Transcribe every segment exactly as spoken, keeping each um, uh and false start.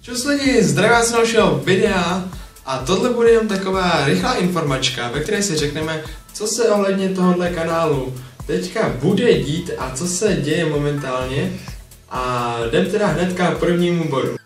Čus lidi, zdravím vás z dalšího videa a tohle bude jen taková rychlá informačka, ve které si řekneme, co se ohledně tohohle kanálu teďka bude dít a co se děje momentálně a jdem teda hnedka k prvnímu bodu.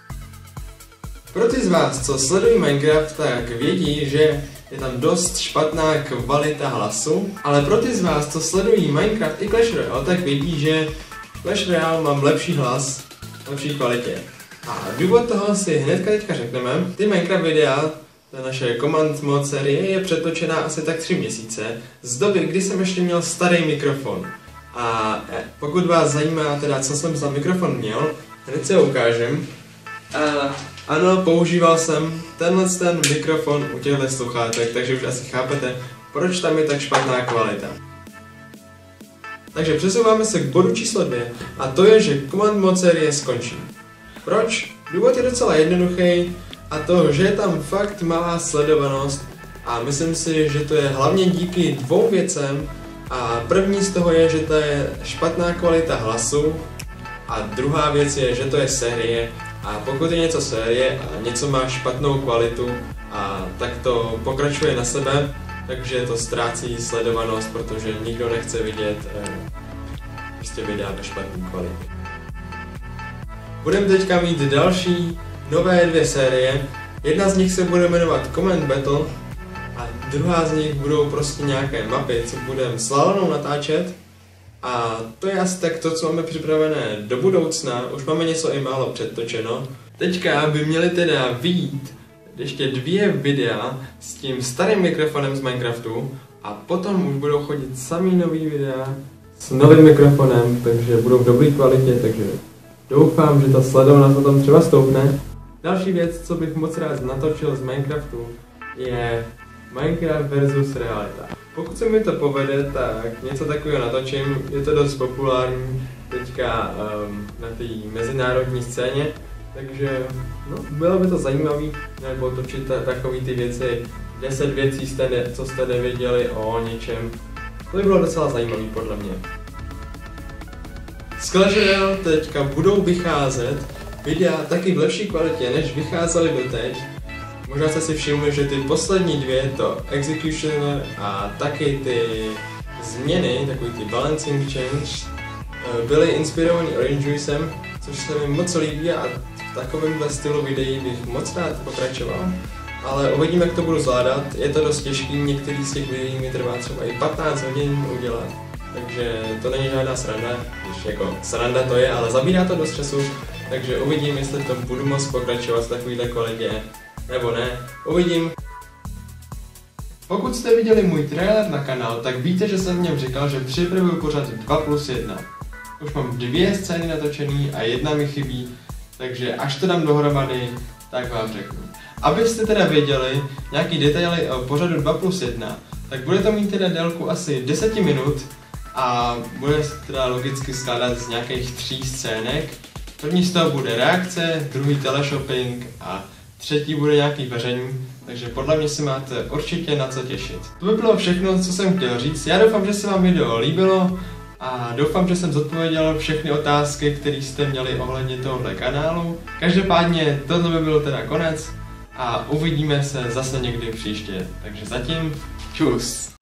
Pro ty z vás, co sledují Minecraft, tak vědí, že je tam dost špatná kvalita hlasu, ale pro ty z vás, co sledují Minecraft i Clash Royale, tak vědí, že Clash Royale mám lepší hlas, lepší kvalitě. A důvod toho si hnedka teďka řekneme. Ty Minecraft videa, ta naše Command mod série, je přetočená asi tak tři měsíce z doby, kdy jsem ještě měl starý mikrofon. A pokud vás zajímá teda, co jsem za mikrofon měl, hned si ho ukážem. A ano, používal jsem tenhle ten mikrofon u těchto sluchátek, takže už asi chápete, proč tam je tak špatná kvalita. Takže přesouváme se k bodu číslo dvě a to je, že Command mod série skončí. Proč? Důvod je docela jednoduchý a to, že je tam fakt malá sledovanost a myslím si, že to je hlavně díky dvou věcem a první z toho je, že to je špatná kvalita hlasu a druhá věc je, že to je série a pokud je něco série a něco má špatnou kvalitu a tak to pokračuje na sebe, takže to ztrácí sledovanost, protože nikdo nechce vidět eh, prostě videa ve špatné kvalitě. Budeme teďka mít další nové dvě série. Jedna z nich se bude jmenovat Command Battle a druhá z nich budou prostě nějaké mapy, co budeme s Lalonou natáčet. A to je asi tak to, co máme připravené do budoucna. Už máme něco i málo předtočeno. Teďka by měly teda vyjít ještě dvě videa s tím starým mikrofonem z Minecraftu a potom už budou chodit samý nový videa s novým mikrofonem, takže budou v dobré kvalitě, takže doufám, že ta sledovanost na tom třeba stoupne. Další věc, co bych moc rád natočil z Minecraftu, je Minecraft versus realita. Pokud se mi to povede, tak něco takového natočím, je to dost populární teďka um, na té mezinárodní scéně, takže no, bylo by to zajímavé, nebo točit takové ty věci, deset věcí, jste ne, co jste nevěděli o něčem. To by bylo docela zajímavé podle mě. Z Clash Royale teďka budou vycházet videa taky v lepší kvalitě, než vycházely doteď. Možná jste si všimli, že ty poslední dvě, to Executioner a taky ty změny, takový ty Balancing Change, byly inspirovaný Orange Juicem, což se mi moc líbí a v takovémhle stylu videí bych moc rád pokračoval. Ale uvidíme, jak to budu zvládat, je to dost těžký, některý z těch videí mi trvá třeba i patnáct hodin udělat. Takže to není žádná sranda, když jako sranda to je, ale zabírá to dost času, takže uvidím, jestli to budu moct pokračovat v takovéhle kvalitě, nebo ne, uvidím. Pokud jste viděli můj trailer na kanál, tak víte, že jsem v něm říkal, že připravuju pořad dva plus jedna. Už mám dvě scény natočený a jedna mi chybí, takže až to dám dohromady, tak vám řeknu. Abyste teda věděli nějaký detaily o pořadu dva plus jedna, tak bude to mít teda délku asi deset minut a bude se teda logicky skládat z nějakých tří scének. První z toho bude reakce, druhý teleshopping a třetí bude nějaký vaření, takže podle mě si máte určitě na co těšit. To by bylo všechno, co jsem chtěl říct. Já doufám, že se vám video líbilo a doufám, že jsem zodpověděl všechny otázky, které jste měli ohledně tohohle kanálu. Každopádně tohle by byl teda konec a uvidíme se zase někdy příště. Takže zatím čus!